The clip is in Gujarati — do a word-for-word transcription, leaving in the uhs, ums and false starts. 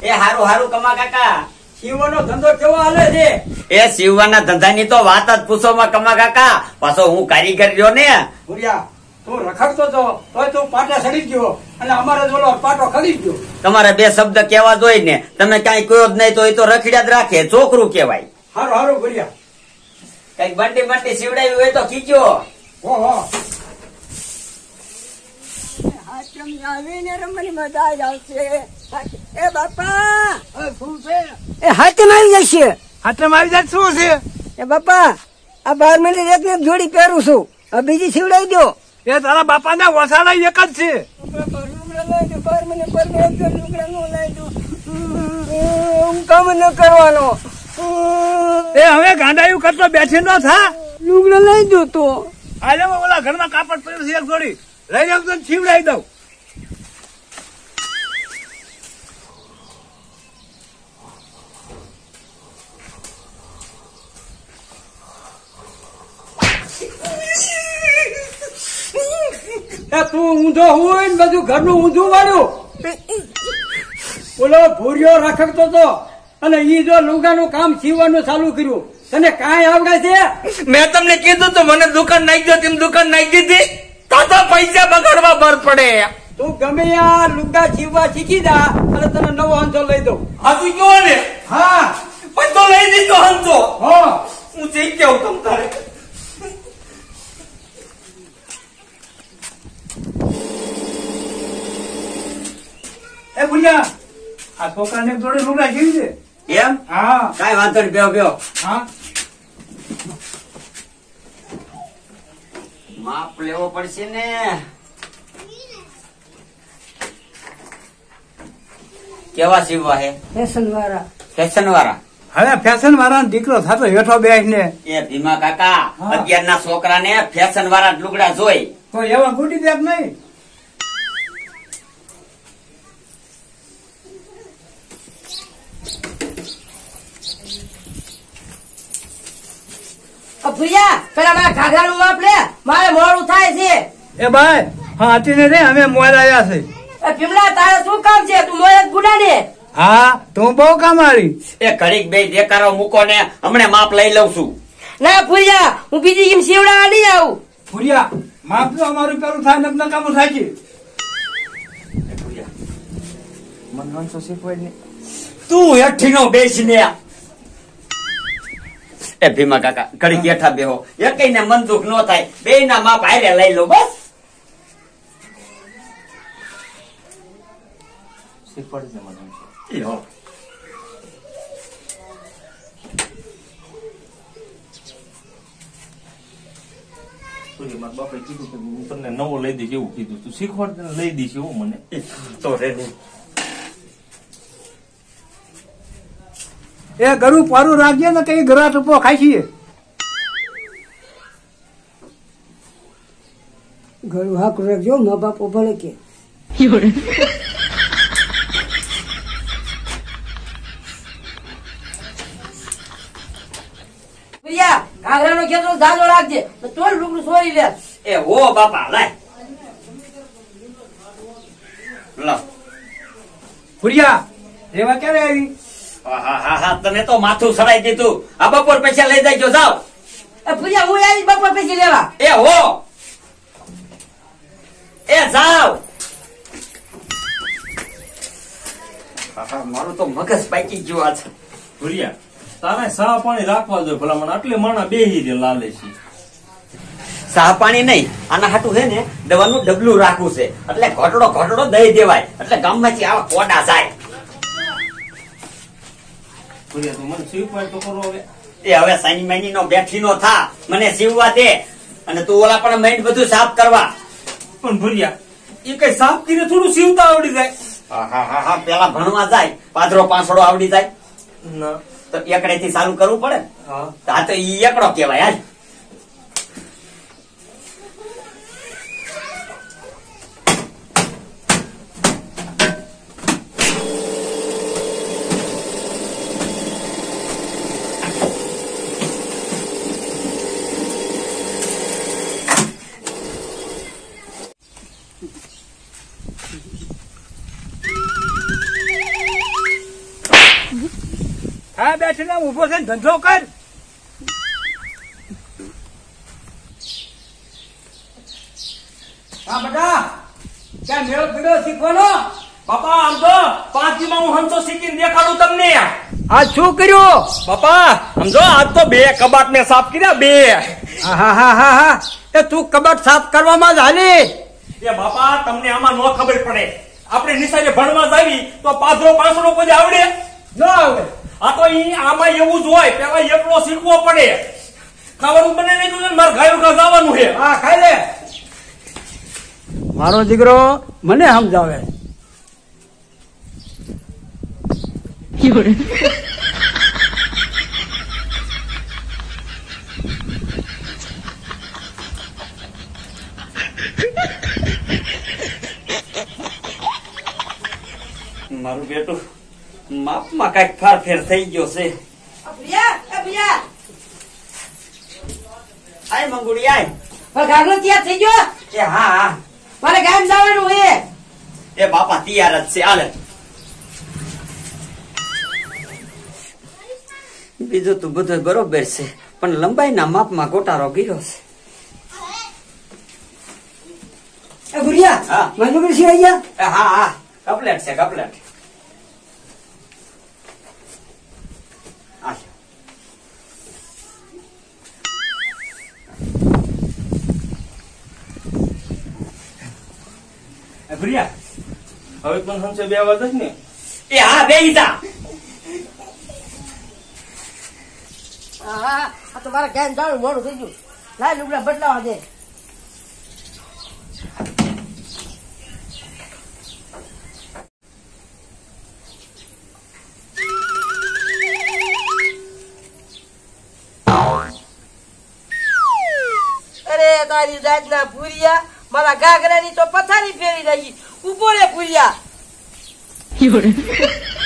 એ હારું હારું કમા કાકા. સીવવાનો ધંધો કેવો હાલે છે? એ સીવવાના ધંધાની તો વાત જ પૂછો માં કમા કાકા. પાછો હું કારીગર રહ્યો ને. ભૂરિયા તું રખડતો તો તોય તું પાટા સડી ગયો અને અમારે ઓલો પાટો ખરી ગયો. તમારે બે શબ્દ કેવા જોઈએ ને. તમે કઈ કયો જ નહીં તો એ તો રખડ્યા જ રાખે, છોકરું કેવાય. હારું હારું ભૂરિયા કઈક બંટી બંટી સીવડાવી હોય તો કીજો. ઓહો આવીને રમવાની મજા જ આવશે. એ બાપા શું છે? એ હાથમ આવી જશે. હાથમ આવી જાય શું છે? એ બાપા આ બાર મિનિટ એક ને એક જોડી પહેરું છું, આ બીજી સીવડાવી દો. એ તારા બાપા ના વસાડા એક જ છે. બાર મિનિટ પર લુગડા નો લઈ દો, હું કામ ન કરવાનો. એ હવે ગાંડાયું કરતો બેઠી નો થા. લુગડા લઈ દો તો. આજે ઓલા ઘરમાં કાપડ પડ્યું છે એક જોડી લઈ જાવ તો છીવડાવી દઉં. તું ઊંધો હોય ને બધું ઘરનું ઊંધું વાળ્યું. ઓલો ભૂરિયો રખડતો તો અને ઈ જો લુગાનું કામ સીવવાનું ચાલુ કર્યું. તને કાંઈ આવડે છે? મેં તમને કીધું તો મને દુકાન નાખી દો, તેમ દુકાન નાખી દીધી તો તો પૈસા બગાડવા બર પડે. તું ગમે આ લુગડા સીવવા શીખી જા અને તને નવો હંસો લઈ દઉં. હાથું જો ને. હા પણ તો લઈ દીધો હંસો. હા હું જઈ કેવું તમ તારે. એ ભૂરિયા આ છોકરાને જોડે લુગડા સીવી દે. એમ? હા કઈ વાંધો નહીં, બેહો બેહો. હા માપ લેવો પડશે ને. કેવા સીવવા હે? ફેશન વાળા. ફેશન વાળા? હવે ફેશન વાળા દીકરો થતો હેઠો બેસ ને એ ભીમા કાકા, અત્યારના છોકરાને ફેશન વાળા જ લુગડા જોઈ. તો એવા ગુટી દેખ નહીં. ભૂયા પેલા મારા ઘાઘરાનું માપ લે, મારે મોડું થાય છે. એ ભાઈ હા અતીને રે અમે મોર આવ્યા છે. એ ભીમલા તારે શું કામ છે? તું મોર ગુડા ને. હા તું બહુ કમાડી. એ ઘડીક બે દેકારો મૂકો ને, હમણે માપ લઈ લઉં છું. ના ભૂયા હું બીજી કેમ સીવડાવવા નહીં આવું. ભૂરિયા માપ તો અમારું પેલું થાય નક નકામું થાય છે. મને હંસો શીખવાડ ને. તું હેઠી નો બેસ ને. એ ભીમા કાકા ઘડીક બેઠા બેહો, એકઈ ને મન દુઃખ નો થાય. બે ના માપ હારે લઈ લો બસ. શીખવાડી દે મને. મારા બાપાએ કીધું કે હું તમને નવો લઈ દઈશ એવું કીધું. તું શીખવાડ લઈ દઈશ એવું મને. તો રે નહીં. એ ગરું પારું રાખજે ને કઈ ગરા ટપો ખાઈ છીએ. ઘરું હાક રાખજો, મા બાપ ભલે કે. ભૈયા ઘાઘરાનો ખેતરો ધાજો રાખજે, તોલ લુગડું સોરી લે. એ હો બાપા લાય લો. ભૂરિયા રેવા ક્યારે આવી? હા હા હા તમે તો માથું સડાઈ દીધું. આ બપોર પૈસા લઈ જાય જાવ. એ ભૈયા હું આવી બપોર પછી લેવા. એ હો એ જાવ. મારું તો મગજ પાકી ગયું આજ. ભૂરિયા તારે સા પાણી રાખવા જોઈએ ભલા મને. આટલે માણા બેહી દે લાલે છે. સા પાણી નહીં, આના હાટું છે ને દવાનું ડબલું રાખવું છે. એટલે ઘોટડો ઘોટડો દઈ દેવાય એટલે ગામમાંથી આવા કોડા જાય. ભૂરિયા તું મને શીખવાડ તો કરો હવે. એ હવે સાની માની નો બેઠી નો થા, મને સીવવા દે. અને તું ઓલા પણ મેઇન બધું સાફ કરવા. પણ ભૂરિયા એ કઈ સાફ કરીને થોડું સીવતા આવડી જાય. હા હા હા હા પેલા ભણવા જાય, પાદરો પાંસડો આવડી જાય ના તો એકડે થી ચાલુ કરવું પડે. હા આ તો ઈ એકડો કેવાય. હાલ હા બેઠીને ઉભો થઈને ધંધો કર. હા બેટા ક્યાં મેળો પીડો શીખવાનો? બાપા આમ તો પાંચ દીમાં હું હંસો શીખીને દેખાડું તમને. આ શું કર્યું? બાપા સમજો આજ તો બે કબાટ મેં સાફ કર્યા બે. હા હા હા હા હા એ તું કબાટ સાફ કરવામાં જ હાલી. એ બાપા તમને આમાં ન ખબર પડે. આપણે નિશાળે ભણવા જાવી તો પાદરો પાંસડો કોઈ આવડે ન આવે. આ તો ઈ આમાં એવું જ હોય પેલા એકલો શીખવો પડે. ખાવાનું બને નહીં તો મારે ગાયું ઘા જવાનું છે. હા ખાઈ લે. મારો દીકરો મને સમજાવે. મારું બેટું માપમાં કઈક ફાર ફેર થઈ ગયો છે. આય મંગુડી આય. ઘરનો તૈયાર થઈ ગયો. એ હા હા મારે ગામ જવાનું હે. એ બાપા તૈયાર જ છે હાલે. બીજું તો બધું બરોબર છે પણ લંબાઈના માપમાં ગોટારો ગીરો છે. એ ભુરિયા હા. મંજુકરી છે અહીંયા. એ હા હા કપલેટ છે કપલેટ. આ છે. એ ભૂરિયા હવે પણ હંસે બે અવાજ જ ને. એ હા બેહી જા. હા હા આ તો મારે ગામ જવાનું મોડું થઈ ગયું. લાય લુગડા બદલાવા દે. અરે તારી જાતના ભૂરિયા મારા ઘાઘરાની તો પથારી ફેરી રહી. ઉભો રે ભૂરિયા.